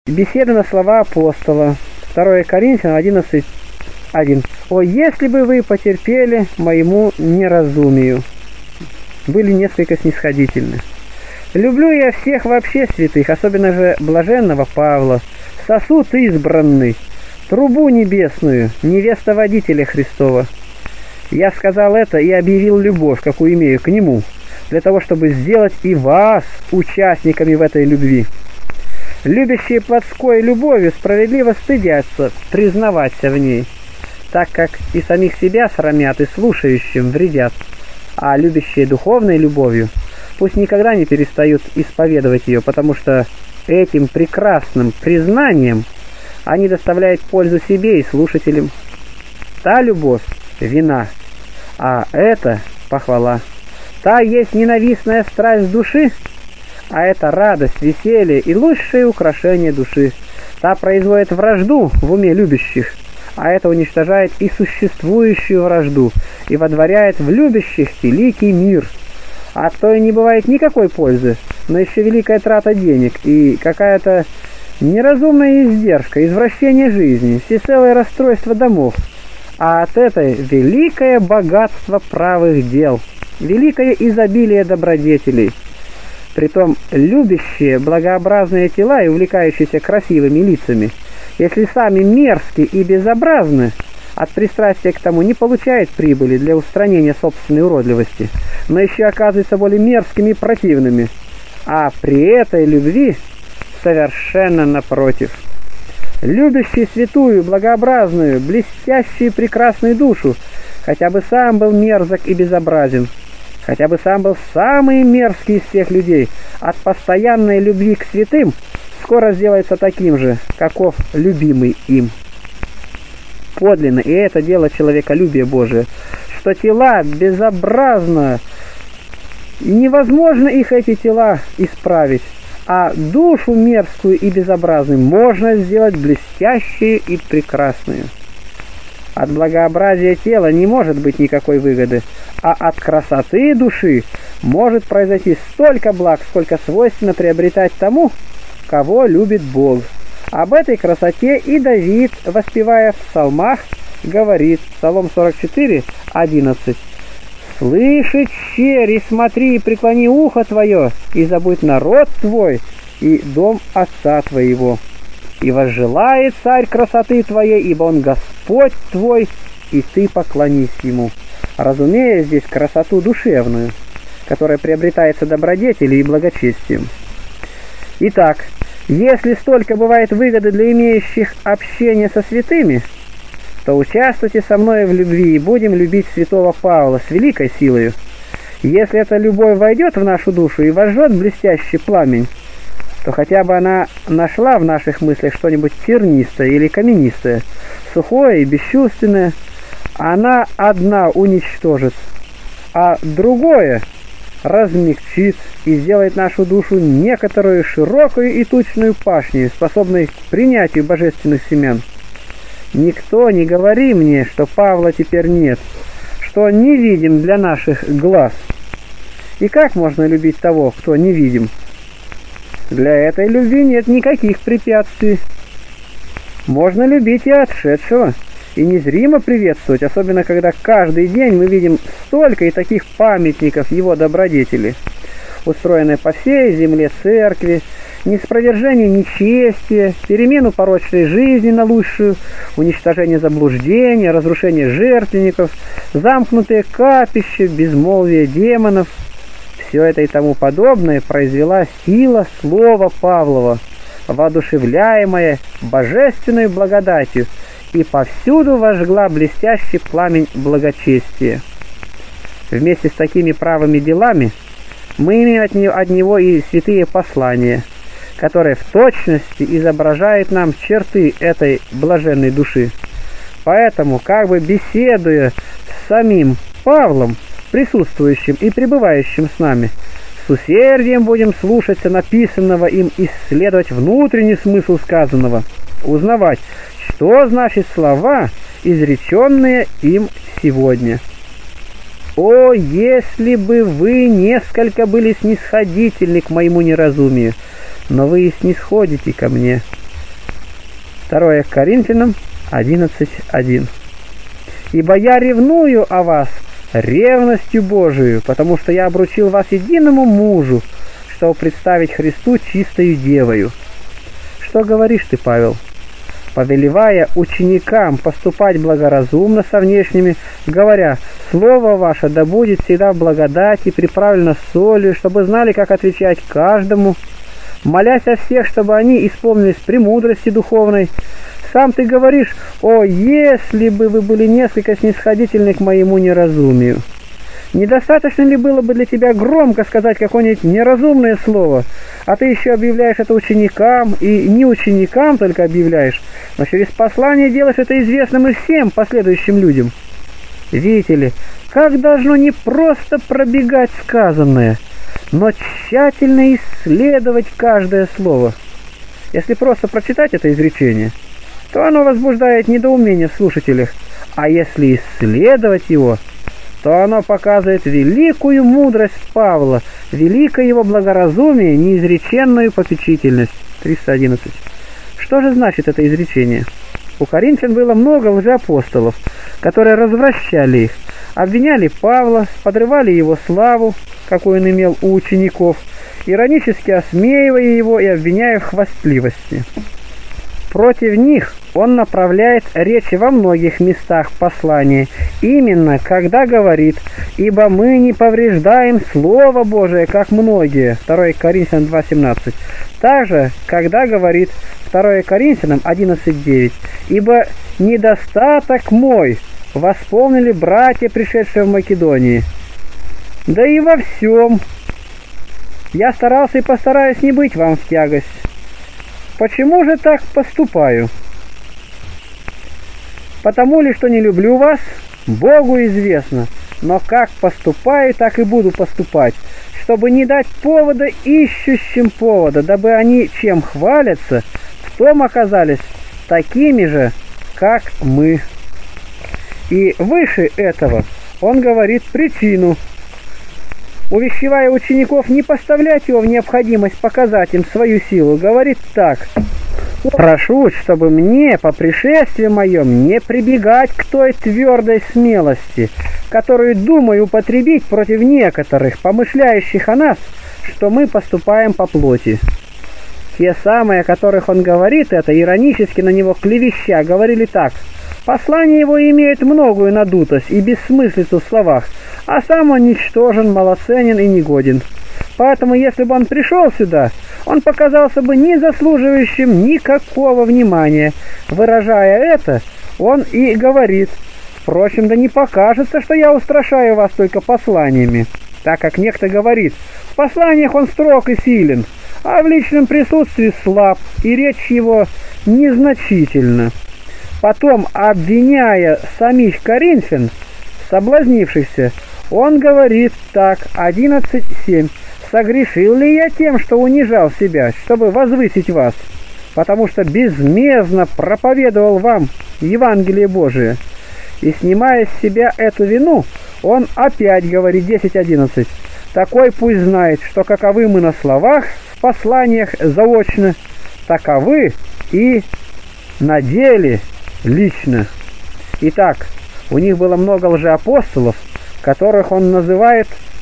Беседа на слова апостола. 2 Коринфянам 11:1. «О, если бы вы потерпели моему неразумию!» Были несколько снисходительны. «Люблю я всех вообще святых, особенно же блаженного Павла, сосуд избранный, трубу небесную, невеста водителя Христова. Я сказал это и объявил любовь, какую имею к нему, для того, чтобы сделать и вас участниками в этой любви. Любящие плотской любовью справедливо стыдятся признаваться в ней, так как и самих себя срамят и слушающим вредят, а любящие духовной любовью пусть никогда не перестают исповедовать ее, потому что этим прекрасным признанием они доставляют пользу себе и слушателям. Та любовь – вина, а это – похвала. Та есть ненавистная страсть души, а это радость, веселье и лучшее украшение души. Та производит вражду в уме любящих, а это уничтожает и существующую вражду, и водворяет в любящих великий мир. От той не бывает никакой пользы, но еще великая трата денег и какая-то неразумная издержка, извращение жизни, всецелое расстройство домов. А от этой великое богатство правых дел, великое изобилие добродетелей. Притом любящие благообразные тела и увлекающиеся красивыми лицами, если сами мерзки и безобразны, от пристрастия к тому не получают прибыли для устранения собственной уродливости, но еще оказываются более мерзкими и противными, а при этой любви совершенно напротив. Любящий святую, благообразную, блестящую и прекрасную душу, хотя бы сам был мерзок и безобразен, хотя бы сам был самый мерзкий из всех людей, от постоянной любви к святым скоро сделается таким же, каков любимый им. Подлинно, и это дело человеколюбия Божие, что тела безобразно, и невозможно их, эти тела, исправить, а душу мерзкую и безобразную можно сделать блестящей и прекрасную. От благообразия тела не может быть никакой выгоды, а от красоты души может произойти столько благ, сколько свойственно приобретать тому, кого любит Бог. Об этой красоте и Давид, воспевая в псалмах, говорит, Псалом 44:11. «Слыши, черь, и смотри, и преклони ухо твое, и забудь народ твой, и дом отца твоего. И возжелает царь красоты твоей, ибо он Господь твой, и ты поклонись ему». Разумея здесь красоту душевную, которая приобретается добродетелью и благочестием. Итак, если столько бывает выгоды для имеющих общение со святыми, то участвуйте со мной в любви и будем любить святого Павла с великой силою. Если эта любовь войдет в нашу душу и возжжет блестящий пламень, то хотя бы она нашла в наших мыслях что-нибудь тернистое или каменистое, сухое и бесчувственное, она одна уничтожит, а другое размягчит и сделает нашу душу некоторую широкую и тучную пашню, способной к принятию божественных семян. Никто не говори мне, что Павла теперь нет, что он невидим для наших глаз. И как можно любить того, кто невидим? Для этой любви нет никаких препятствий. Можно любить и отшедшего, и незримо приветствовать, особенно когда каждый день мы видим столько и таких памятников его добродетели, устроенной по всей земле церкви, неспровержение нечестия, перемену порочной жизни на лучшую, уничтожение заблуждения, разрушение жертвенников, замкнутые капища, безмолвие демонов. Все это и тому подобное произвела сила слова Павлова, воодушевляемая божественной благодатью, и повсюду вожгла блестящий пламень благочестия. Вместе с такими правыми делами мы имеем от него и святые послания, которые в точности изображают нам черты этой блаженной души. Поэтому, как бы беседуя с самим Павлом, присутствующим и пребывающим с нами, с усердием будем слушаться написанного им, исследовать внутренний смысл сказанного, узнавать, что значит слова, изреченные им сегодня. О, если бы вы несколько были снисходительны к моему неразумию, но вы и снисходите ко мне. 2 Коринфянам 11:1. «Ибо я ревную о вас ревностью Божию, потому что я обручил вас единому мужу, чтобы представить Христу чистою девою». Что говоришь ты, Павел? Повелевая ученикам поступать благоразумно со внешними, говоря: «Слово ваше да будет всегда в благодати, приправлено солью, чтобы знали, как отвечать каждому», молясь о всех, чтобы они исполнились премудрости духовной, сам ты говоришь: «О, если бы вы были несколько снисходительны к моему неразумию». Недостаточно ли было бы для тебя громко сказать какое-нибудь неразумное слово, а ты еще объявляешь это ученикам, и не ученикам только объявляешь, но через послание делаешь это известным и всем последующим людям? Видите ли, как должно не просто пробегать сказанное, но тщательно исследовать каждое слово. Если просто прочитать это изречение, то оно возбуждает недоумение в слушателях, а если исследовать его, то оно показывает великую мудрость Павла, великое его благоразумие, неизреченную попечительность. 311. Что же значит это изречение? У коринфян было много лжеапостолов, которые развращали их, обвиняли Павла, подрывали его славу, какую он имел у учеников, иронически осмеивая его и обвиняя в хвастливости. Против них он направляет речи во многих местах послания, именно когда говорит: «Ибо мы не повреждаем Слово Божие, как многие» 2 Коринфянам 2:17. Также, когда говорит 2 Коринфянам 11:9: «Ибо недостаток мой восполнили братья, пришедшие в Македонии». Да и во всем я старался и постараюсь не быть вам в тягость. Почему же так поступаю? Потому ли, что не люблю вас? Богу известно. Но как поступаю, так и буду поступать, чтобы не дать повода ищущим повода, дабы они чем хвалятся, в том оказались такими же, как мы. И выше этого он говорит причину, увещевая учеников не поставлять его в необходимость показать им свою силу, говорит так: «Прошу, чтобы мне по пришествии моем не прибегать к той твердой смелости, которую думаю употребить против некоторых, помышляющих о нас, что мы поступаем по плоти». Те самые, о которых он говорит это, иронически на него клевеща, говорили так: «Послание его имеет многую надутость и бессмыслицу в словах, а сам он ничтожен, малоценен и негоден. Поэтому, если бы он пришел сюда, он показался бы не заслуживающим никакого внимания. Выражая это, он и говорит: впрочем, да не покажется, что я устрашаю вас только посланиями, так как некто говорит: в посланиях он строг и силен, а в личном присутствии слаб, и речь его незначительна». Потом, обвиняя самих коринфян, соблазнившихся, он говорит так, 11:7: «Согрешил ли я тем, что унижал себя, чтобы возвысить вас? Потому что безмездно проповедовал вам Евангелие Божие». И снимая с себя эту вину, он опять говорит, 10:11: «Такой пусть знает, что каковы мы на словах, в посланиях заочно, таковы и на деле лично». Итак, у них было много лжеапостолов, которых он называет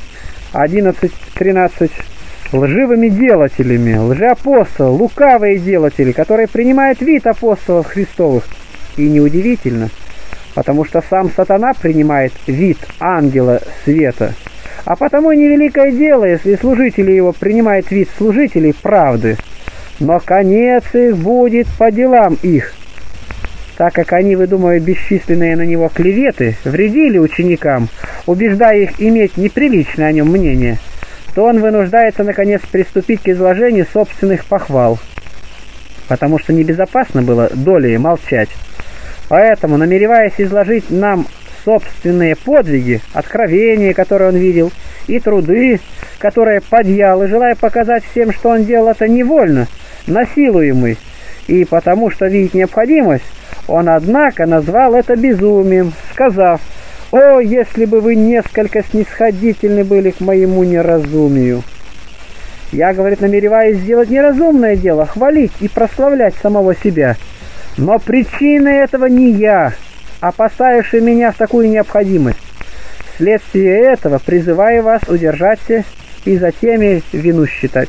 11:13 лживыми делателями, лжеапостолы, лукавые делатели, которые принимают вид апостолов Христовых. И неудивительно, потому что сам сатана принимает вид ангела света. А потому невеликое дело, если служители его принимают вид служителей правды. Но конец их будет по делам их. Так как они выдумывают бесчисленные на него клеветы, вредили ученикам, убеждая их иметь неприличное о нем мнение, то он вынуждается наконец приступить к изложению собственных похвал, потому что небезопасно было долей молчать. Поэтому, намереваясь изложить нам собственные подвиги, откровения, которые он видел, и труды, которые подъял, и желая показать всем, что он делал это невольно, насилуемый, и потому что видит необходимость, он, однако, назвал это безумием, сказав: «О, если бы вы несколько снисходительны были к моему неразумию!» Я, говорит, намереваюсь сделать неразумное дело, хвалить и прославлять самого себя. Но причиной этого не я, а поставивший меня в такую необходимость. Вследствие этого призываю вас удержаться и за теми вину считать.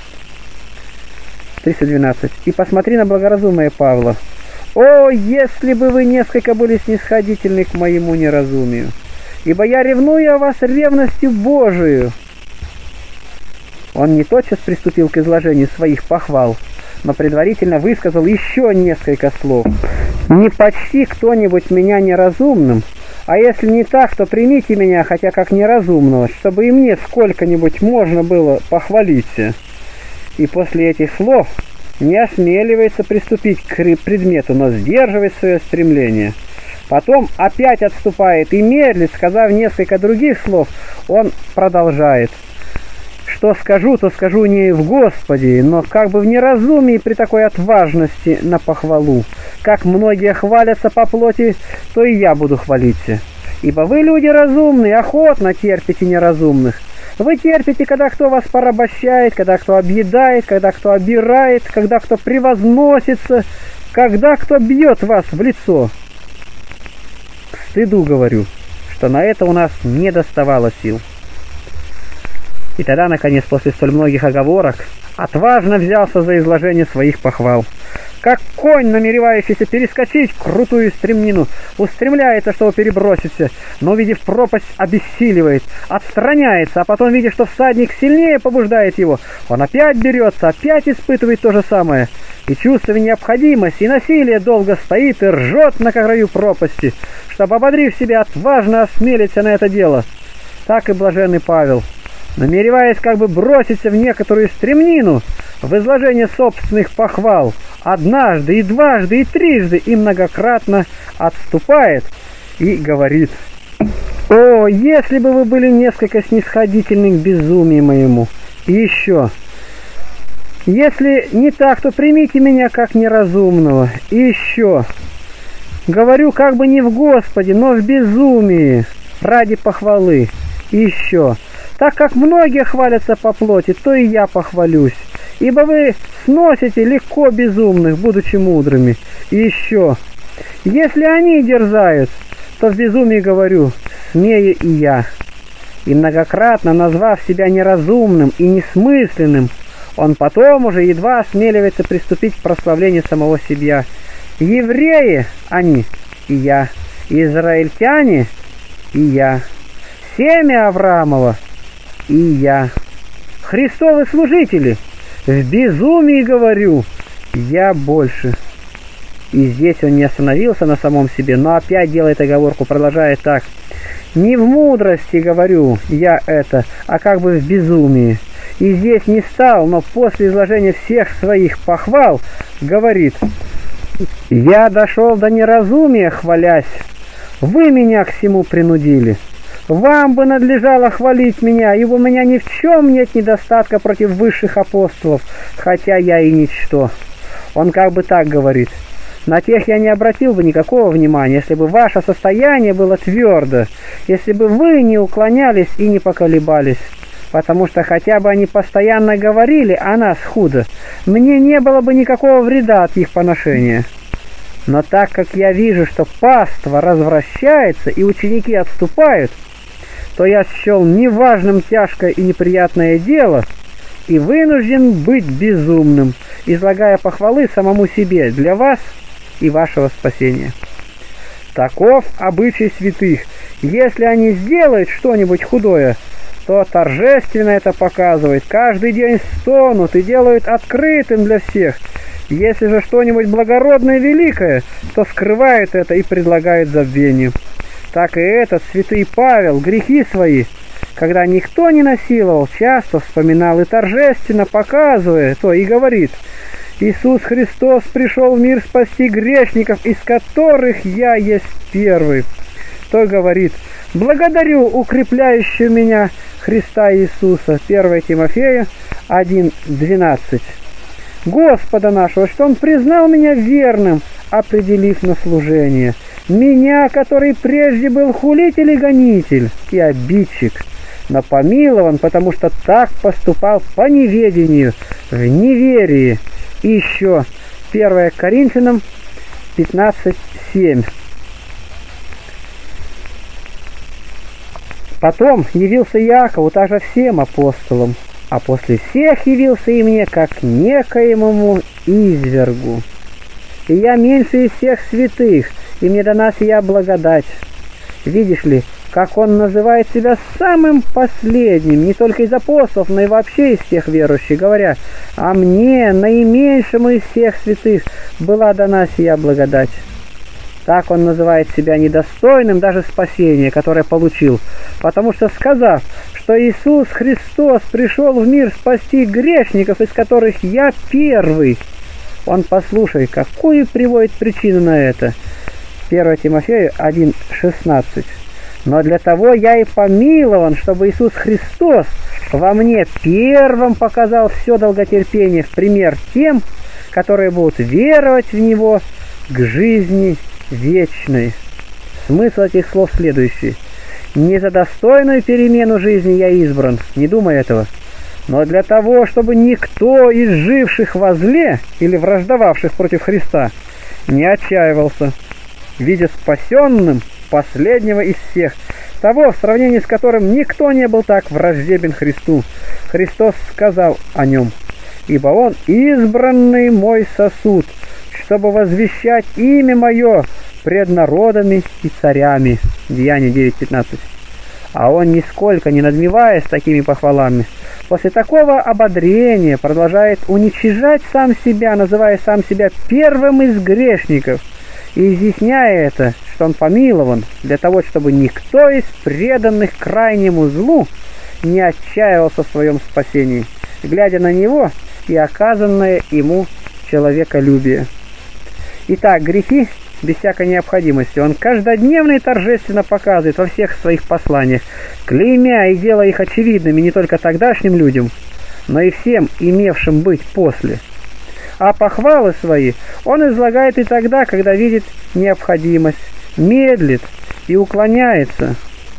312. И посмотри на благоразумие Павла. О, если бы вы несколько были снисходительны к моему неразумию, ибо я ревную о вас ревностью Божию. Он не тотчас приступил к изложению своих похвал, но предварительно высказал еще несколько слов. «Не почти кто-нибудь меня неразумным, а если не так, то примите меня хотя как неразумного, чтобы и мне сколько-нибудь можно было похвалиться». И после этих слов не осмеливается приступить к предмету, но сдерживает свое стремление. Потом опять отступает и медлит, сказав несколько других слов, он продолжает. Что скажу, то скажу не в Господе, но как бы в неразумии при такой отважности на похвалу. Как многие хвалятся по плоти, то и я буду хвалиться. Ибо вы, люди разумные, охотно терпите неразумных. Вы терпите, когда кто вас порабощает, когда кто объедает, когда кто обирает, когда кто превозносится, когда кто бьет вас в лицо. К стыду говорю, что на это у нас не доставало сил. И тогда, наконец, после столь многих оговорок, отважно взялся за изложение своих похвал. Как конь, намеревающийся перескочить крутую стремнину, устремляется, чтобы переброситься, но, увидев пропасть, обессиливает, отстраняется, а потом, видя, что всадник сильнее побуждает его, он опять берется, опять испытывает то же самое, и чувствуя необходимость и насилие долго стоит и ржет на краю пропасти, чтобы, ободрив себя, отважно осмелиться на это дело. Так и блаженный Павел, намереваясь как бы броситься в некоторую стремнину в изложение собственных похвал, однажды и дважды и трижды и многократно отступает и говорит: «О, если бы вы были несколько снисходительны к безумию моему! И еще, если не так, то примите меня как неразумного. И еще, говорю как бы не в Господе, но в безумии, ради похвалы. И еще, так как многие хвалятся по плоти, то и я похвалюсь. Ибо вы сносите легко безумных, будучи мудрыми. И еще, если они дерзают, то в безумии говорю, смею и я». И многократно назвав себя неразумным и несмысленным, он потом уже едва осмеливается приступить к прославлению самого себя. Евреи они и я, израильтяне и я, семя Авраамова и я, Христовы служители, в безумии говорю, я больше. И здесь он не остановился на самом себе, но опять делает оговорку, продолжая так. Не в мудрости говорю я это, а как бы в безумии. И здесь не стал, но после изложения всех своих похвал говорит: я дошел до неразумия, хвалясь, вы меня к всему принудили. Вам бы надлежало хвалить меня, ибо у меня ни в чем нет недостатка против высших апостолов, хотя я и ничто. Он как бы так говорит: на тех я не обратил бы никакого внимания, если бы ваше состояние было твердо, если бы вы не уклонялись и не поколебались, потому что хотя бы они постоянно говорили о нас худо, мне не было бы никакого вреда от их поношения. Но так как я вижу, что паства развращается и ученики отступают, то я счел неважным тяжкое и неприятное дело и вынужден быть безумным, излагая похвалы самому себе для вас и вашего спасения. Таков обычай святых. Если они сделают что-нибудь худое, то торжественно это показывают, каждый день стонут и делают открытым для всех. Если же что-нибудь благородное и великое, то скрывают это и предлагают забвению. Так и этот святый Павел грехи свои, когда никто не насиловал, часто вспоминал и торжественно показывая то и говорит: Иисус Христос пришел в мир спасти грешников, из которых я есть первый. То говорит: благодарю укрепляющего меня Христа Иисуса. 1 Тимофея 1:12. Господа нашего, что Он признал меня верным, определив на служение. Меня, который прежде был хулитель и гонитель, и обидчик, но помилован, потому что так поступал по неведению, в неверии. И еще 1 Коринфянам 15:7. Потом явился Иакову также всем апостолам, а после всех явился и мне, как некоему извергу. И я меньше из всех святых, и мне дана сия благодать. Видишь ли, как он называет себя самым последним, не только из апостолов, но и вообще из всех верующих, говоря: «А мне, наименьшему из всех святых, была дана сия благодать». Так он называет себя недостойным даже спасения, которое получил, потому что, сказав, что Иисус Христос пришел в мир спасти грешников, из которых я первый, он, послушай, какую приводит причину на это. 1 Тимофею 1:16. «Но для того я и помилован, чтобы Иисус Христос во мне первым показал все долготерпение в пример тем, которые будут веровать в Него к жизни вечной». Смысл этих слов следующий: не за достойную перемену жизни я избран, не думай этого, но для того, чтобы никто из живших во зле или враждовавших против Христа не отчаивался, видя спасенным последнего из всех, того, в сравнении с которым никто не был так враждебен Христу. Христос сказал о нем: «Ибо он избранный мой сосуд, чтобы возвещать имя мое пред народами и царями». Деяние 9:15. А он, нисколько не надмеваясь такими похвалами, после такого ободрения продолжает уничижать сам себя, называя сам себя первым из грешников, и изъясняя это, что он помилован, для того, чтобы никто из преданных крайнему злу не отчаивался в своем спасении, глядя на него и оказанное ему человеколюбие. Итак, грехи без всякой необходимости он каждодневно и торжественно показывает во всех своих посланиях, клеймя и делая их очевидными не только тогдашним людям, но и всем имевшим быть после. А похвалы свои он излагает и тогда, когда видит необходимость, медлит и уклоняется.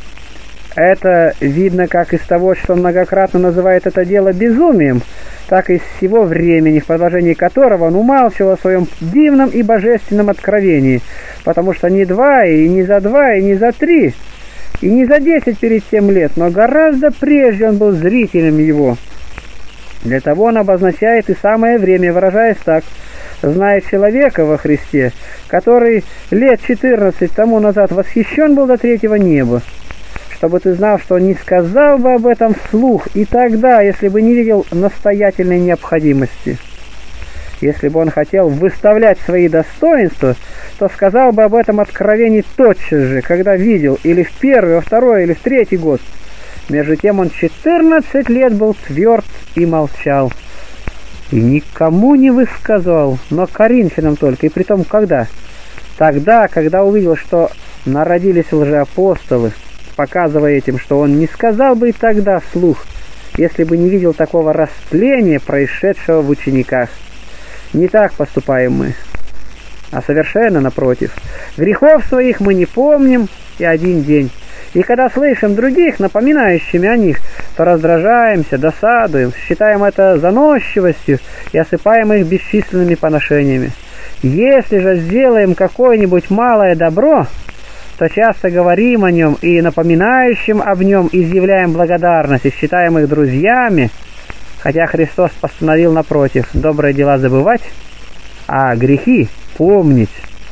Это видно как из того, что он многократно называет это дело безумием, так и из всего времени, в продолжении которого он умалчивал о своем дивном и божественном откровении, потому что не два, и не за два, и не за три, и не за 10 перед тем лет, но гораздо прежде он был зрителем его. Для того он обозначает и самое время, выражаясь так: «Зная человека во Христе, который лет 14 тому назад восхищен был до третьего неба, чтобы ты знал, что он не сказал бы об этом вслух и тогда, если бы не видел настоятельной необходимости. Если бы он хотел выставлять свои достоинства, то сказал бы об этом откровении тотчас же, когда видел, или в первый, во второй, или в третий год. Между тем он 14 лет был тверд и молчал, и никому не высказывал, но коринфянам только, и притом когда? Тогда, когда увидел, что народились лжеапостолы, показывая этим, что он не сказал бы и тогда вслух, если бы не видел такого растления, происшедшего в учениках. Не так поступаем мы, а совершенно напротив. Грехов своих мы не помним и один день. И когда слышим других, напоминающими о них, то раздражаемся, досадуем, считаем это заносчивостью и осыпаем их бесчисленными поношениями. Если же сделаем какое-нибудь малое добро, то часто говорим о нем и напоминающим об нем изъявляем благодарность и считаем их друзьями, хотя Христос постановил напротив добрые дела забывать, а грехи помнить.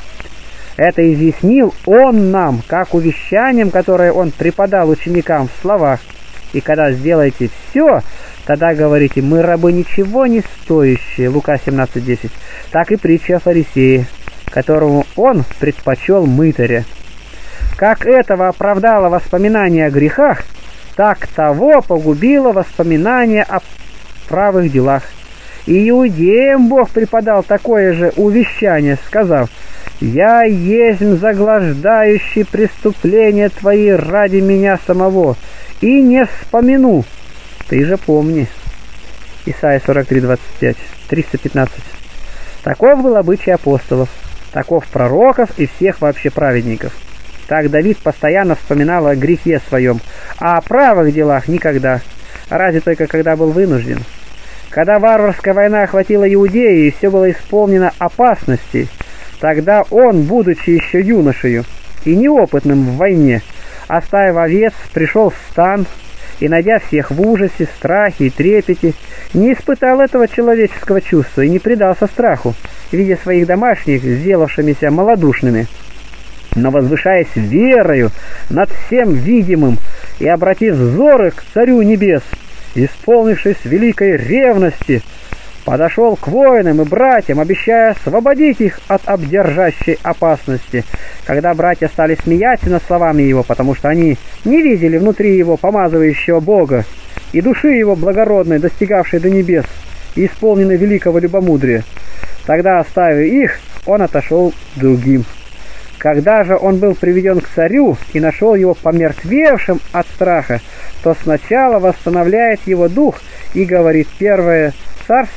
Это изъяснил Он нам, как увещанием, которое Он преподал ученикам в словах. И когда сделаете все, тогда говорите: мы рабы ничего не стоящие, Лука 17:10. Так и притча о фарисее, которому Он предпочел мытаря. Как этого оправдало воспоминание о грехах, так того погубило воспоминание о правых делах. И иудеям Бог преподал такое же увещание, сказав: «Я есть заглаждающий преступления твои ради меня самого, и не вспомину». Ты же помни. Исайя 43:25, 315. Таков был обычай апостолов, таков пророков и всех вообще праведников. Так Давид постоянно вспоминал о грехе своем, а о правых делах никогда, разве только когда был вынужден. Когда варварская война охватила Иудею и все было исполнено опасностей, Тогда он, будучи еще юношею и неопытным в войне, оставив овец, пришел в стан и, найдя всех в ужасе, страхе и трепете, не испытал этого человеческого чувства и не предался страху, видя своих домашних, сделавшимися малодушными, но возвышаясь верою над всем видимым и обратив взоры к Царю Небес, исполнившись великой ревности, подошел к воинам и братьям, обещая освободить их от обдержащей опасности. Когда братья стали смеяться над словами его, потому что они не видели внутри его помазывающего Бога и души его благородной, достигавшей до небес и исполненной великого любомудрия, тогда, оставив их, он отошел к другим. Когда же он был приведен к царю и нашел его помертвевшим от страха, то сначала восстановляет его дух и говорит, 1 Царств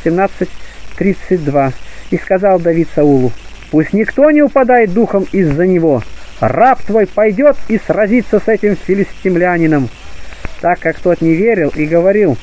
17:32, и сказал Давид Саулу: «Пусть никто не упадает духом из-за него, раб твой пойдет и сразится с этим филистимлянином», так как тот не верил и говорил: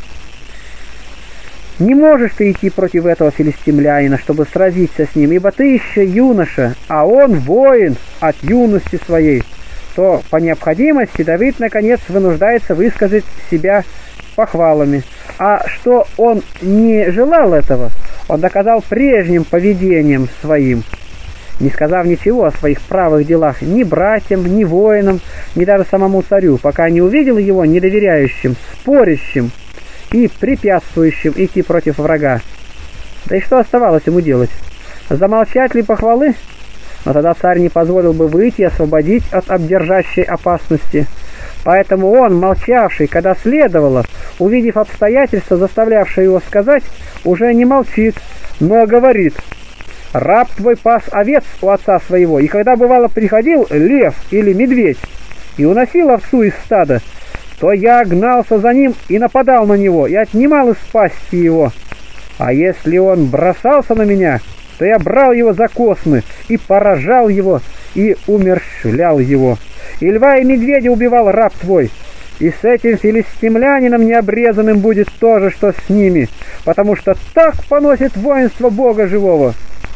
«Не можешь ты идти против этого филистимлянина, чтобы сразиться с ним, ибо ты еще юноша, а он воин от юности своей», то по необходимости Давид наконец вынуждается высказать себя похвалами. А что он не желал этого, он доказал прежним поведением своим, не сказав ничего о своих правых делах ни братьям, ни воинам, ни даже самому царю, пока не увидел его недоверяющим, спорящим и препятствующим идти против врага. Да и что оставалось ему делать? Замолчать ли похвалы? Но тогда царь не позволил бы выйти и освободить от обдержащей опасности. Поэтому он, молчавший, когда следовало, увидев обстоятельства, заставлявшие его сказать, уже не молчит, но говорит: «Раб твой пас овец у отца своего, и когда бывало приходил лев или медведь и уносил овцу из стада, то я гнался за ним и нападал на него, и отнимал из пасти его. А если он бросался на меня, то я брал его за космы и поражал его и умерщвлял его. И льва и медведя убивал раб твой, и с этим филистимлянином необрезанным будет то же, что с ними, потому что так поносит воинство Бога живого.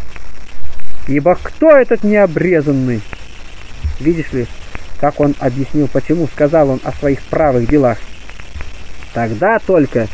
Ибо кто этот необрезанный?» Видишь ли, как он объяснил, почему сказал он о своих правых делах. Тогда только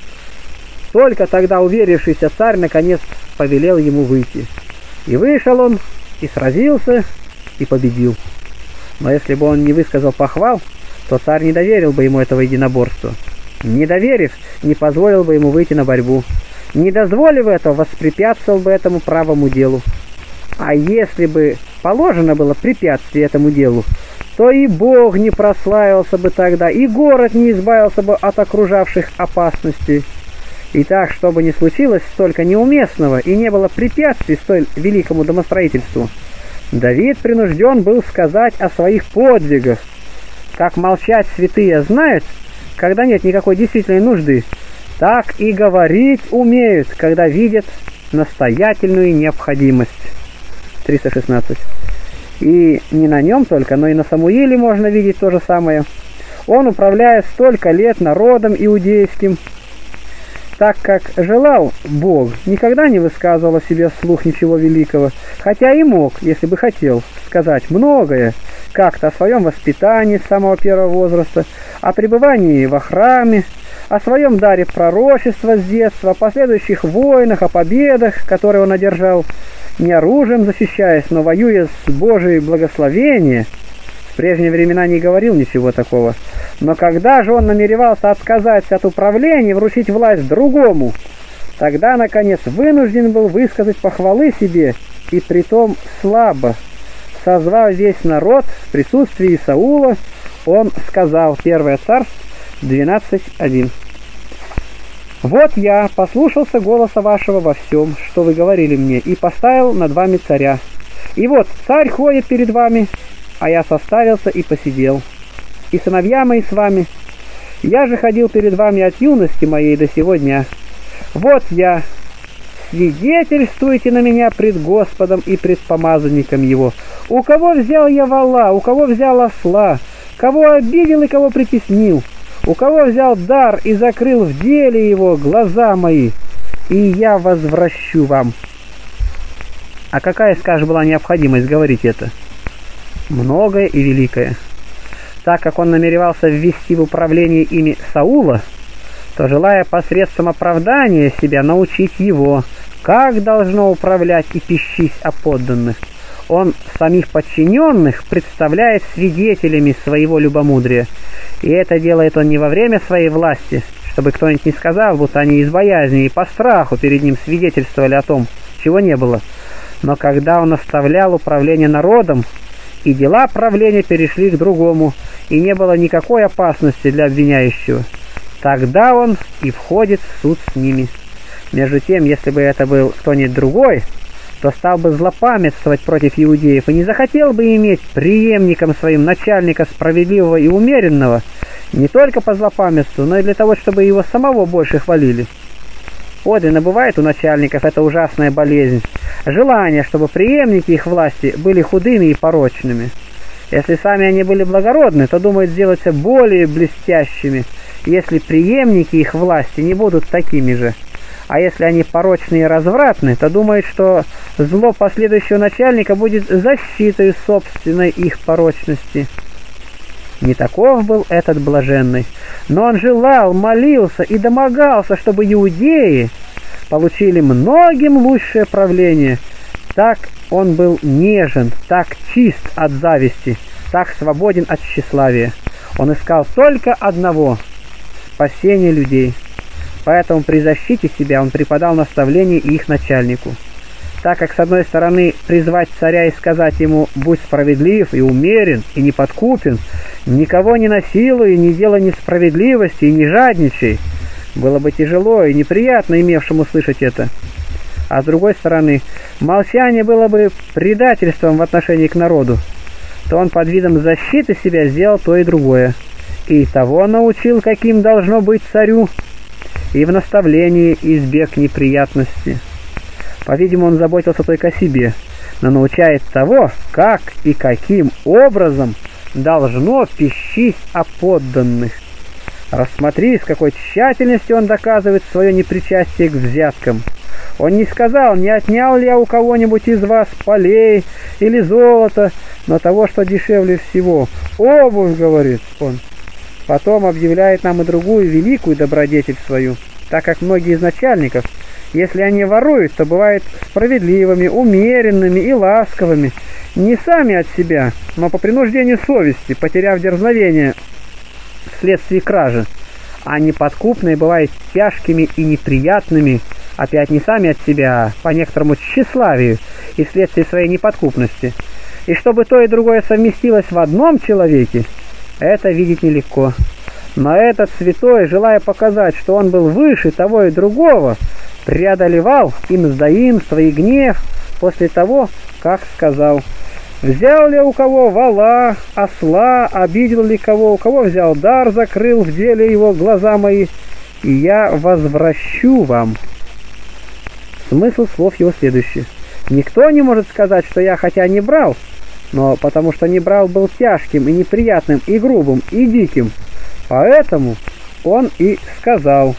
тогда уверившийся царь наконец повелел ему выйти. И вышел он, и сразился, и победил. Но если бы он не высказал похвал, то царь не доверил бы ему этого единоборства. Не доверив, не позволил бы ему выйти на борьбу. Не дозволив этого, воспрепятствовал бы этому правому делу. А если бы положено было препятствие этому делу, то и Бог не прославился бы тогда, и город не избавился бы от окружавших опасностей. И так, чтобы не случилось столько неуместного и не было препятствий столь великому домостроительству, Давид принужден был сказать о своих подвигах. Как молчать святые знают, когда нет никакой действительной нужды, так и говорить умеют, когда видят настоятельную необходимость. 316. И не на нем только, но и на Самуиле можно видеть то же самое. Он, управляя столько лет народом иудейским, так как желал Бог, никогда не высказывал о себе вслух ничего великого, хотя и мог, если бы хотел, сказать многое, как-то о своем воспитании с самого первого возраста, о пребывании во храме, о своем даре пророчества с детства, о последующих войнах, о победах, которые он одержал, не оружием защищаясь, но воюя с Божией благословением. В прежние времена не говорил ничего такого. Но когда же он намеревался отказаться от управления и вручить власть другому, тогда, наконец, вынужден был высказать похвалы себе, и притом слабо. Созвав весь народ в присутствии Саула, он сказал, 1 Царств 12:1. «Вот я послушался голоса вашего во всем, что вы говорили мне, и поставил над вами царя. И вот царь ходит перед вами, а я составился и посидел. И сыновья мои с вами. Я же ходил перед вами от юности моей до сего дня. Вот я. Свидетельствуйте на меня пред Господом и пред помазанником его. У кого взял я вола, у кого взял осла, кого обидел и кого притеснил, у кого взял дар и закрыл в деле его глаза мои, и я возвращу вам». А какая, скажешь, была необходимость говорить это? Многое и великое. Так как он намеревался ввести в управление ими Саула, то, желая посредством оправдания себя научить его, как должно управлять и пищись о подданных, он самих подчиненных представляет свидетелями своего любомудрия. И это делает он не во время своей власти, чтобы кто-нибудь не сказал, будто они из боязни и по страху перед ним свидетельствовали о том, чего не было, но когда он оставлял управление народом, и дела правления перешли к другому, и не было никакой опасности для обвиняющего, тогда он и входит в суд с ними. Между тем, если бы это был кто-нибудь другой, то стал бы злопамятствовать против иудеев и не захотел бы иметь преемником своим начальника справедливого и умеренного, не только по злопамятству, но и для того, чтобы его самого больше хвалили. Подлинно бывает у начальников эта ужасная болезнь, желание, чтобы преемники их власти были худыми и порочными. Если сами они были благородны, то думают сделаться более блестящими, если преемники их власти не будут такими же. А если они порочные и развратны, то думают, что зло последующего начальника будет защитой собственной их порочности. Не таков был этот блаженный, но он желал, молился и домогался, чтобы иудеи получили многим лучшее правление. Так он был нежен, так чист от зависти, так свободен от тщеславия. Он искал только одного – спасения людей. Поэтому при защите себя он преподал наставление и их начальнику. Так как, с одной стороны, призвать царя и сказать ему «будь справедлив и умерен и неподкупен, никого не насилуй, не делай несправедливости и не жадничай», было бы тяжело и неприятно имевшему слышать это. А с другой стороны, молчание было бы предательством в отношении к народу, то он под видом защиты себя сделал то и другое. И того научил, каким должно быть царю, и в наставлении избег неприятности. По-видимому, он заботился только о себе, но научает того, как и каким образом должно пищись о подданных. Рассмотри, с какой тщательностью он доказывает свое непричастие к взяткам. Он не сказал, не отнял ли я у кого-нибудь из вас полей или золота, но того, что дешевле всего. Обувь, говорит он. Потом объявляет нам и другую великую добродетель свою, так как многие из начальников, если они воруют, то бывают справедливыми, умеренными и ласковыми, не сами от себя, но по принуждению совести, потеряв дерзновение вследствие кражи, а неподкупные бывают тяжкими и неприятными, опять не сами от себя, а по некоторому тщеславию и вследствие своей неподкупности. И чтобы то и другое совместилось в одном человеке, это видеть нелегко. Но этот святой, желая показать, что он был выше того и другого, преодолевал и мздоимство, и гнев после того, как сказал: «Взял ли у кого вола, осла, обидел ли кого, у кого взял дар, закрыл в деле его глаза мои, и я возвращу вам». Смысл слов его следующий: «Никто не может сказать, что я хотя не брал, но потому что не брал был тяжким и неприятным, и грубым, и диким. Поэтому он и сказал: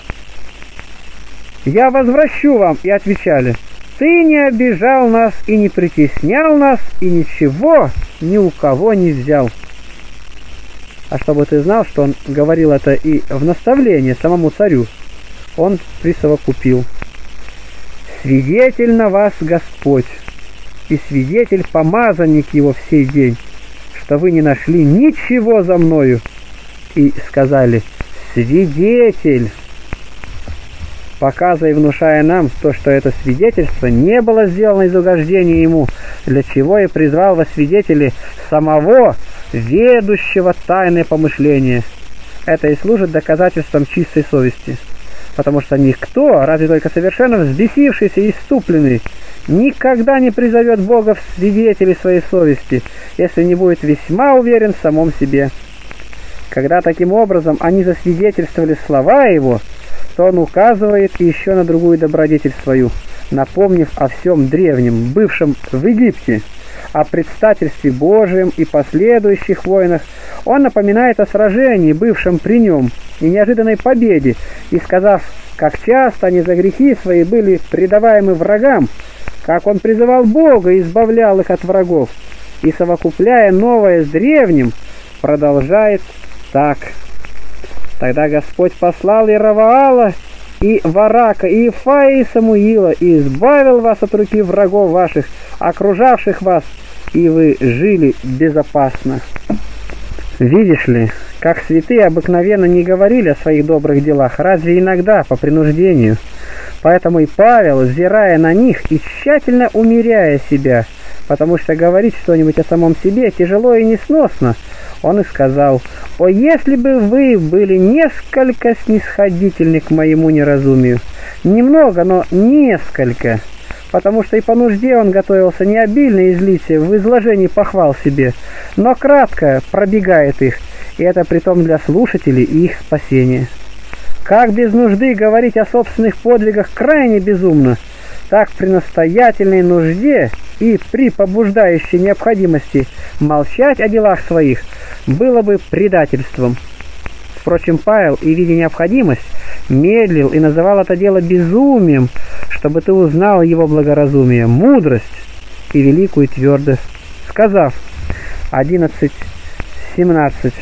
я возвращу вам». И отвечали: ты не обижал нас и не притеснял нас, и ничего ни у кого не взял. А чтобы ты знал, что он говорил это и в наставление самому царю, он присовокупил: свидетель на вас Господь, и свидетель помазанник его в сей день, что вы не нашли ничего за мною. И сказали: свидетель, показывая и внушая нам то, что это свидетельство не было сделано из угождения ему, для чего и призвал во свидетели самого ведущего тайное помышление. Это и служит доказательством чистой совести, потому что никто, разве только совершенно взбесившийся и иступленный, никогда не призовет Бога в свидетели своей совести, если не будет весьма уверен в самом себе. Когда таким образом они засвидетельствовали слова его, то он указывает еще на другую добродетель свою, напомнив о всем древнем, бывшем в Египте, о предстательстве Божьем и последующих войнах. Он напоминает о сражении, бывшем при нем, и неожиданной победе, и сказав, как часто они за грехи свои были предаваемы врагам, как он призывал Бога и избавлял их от врагов, и, совокупляя новое с древним, продолжает так. Тогда Господь послал и Раваала, и Варака, и Ифая, и Самуила, и избавил вас от руки врагов ваших, окружавших вас, и вы жили безопасно. Видишь ли, как святые обыкновенно не говорили о своих добрых делах, разве иногда по принуждению. Поэтому и Павел, взирая на них и тщательно умеряя себя, потому что говорить что-нибудь о самом себе тяжело и несносно, он и сказал: «О, если бы вы были несколько снисходительны к моему неразумию, немного, но несколько». Потому что и по нужде он готовился не обильно излиться в изложении похвал себе, но кратко пробегает их, и это притом для слушателей и их спасения. Как без нужды говорить о собственных подвигах крайне безумно, так при настоятельной нужде и при побуждающей необходимости молчать о делах своих было бы предательством. Впрочем, Павел, и видя необходимость, медлил и называл это дело безумием, чтобы ты узнал его благоразумие, мудрость и великую твердость, сказав 11:17: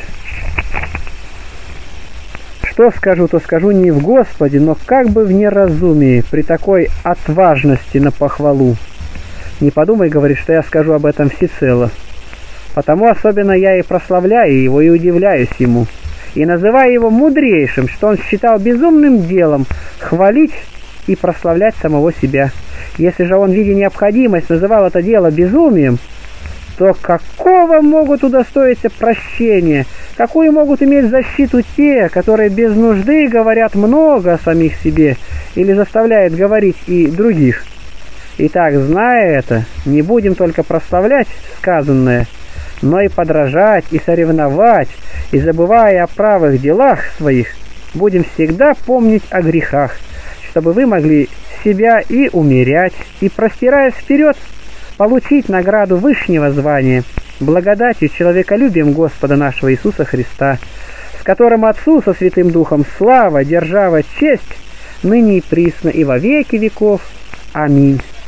«Что скажу, то скажу не в Господе, но как бы в неразумии, при такой отважности на похвалу. Не подумай, говорит, что я скажу об этом всецело. Потому особенно я и прославляю его, и удивляюсь ему, и называю его мудрейшим, что он считал безумным делом хвалить и прославлять самого себя. Если же он, видя необходимость, называл это дело безумием, то какого могут удостоиться прощения, какую могут иметь защиту те, которые без нужды говорят много о самих себе или заставляют говорить и других? Итак, зная это, не будем только прославлять сказанное, но и подражать, и соревновать, и, забывая о правых делах своих, будем всегда помнить о грехах, чтобы вы могли себя и умерять, и, простираясь вперед, получить награду вышнего звания, благодатью, человеколюбием Господа нашего Иисуса Христа, с которым Отцу со Святым Духом слава, держава, честь, ныне и присно, и во веки веков. Аминь».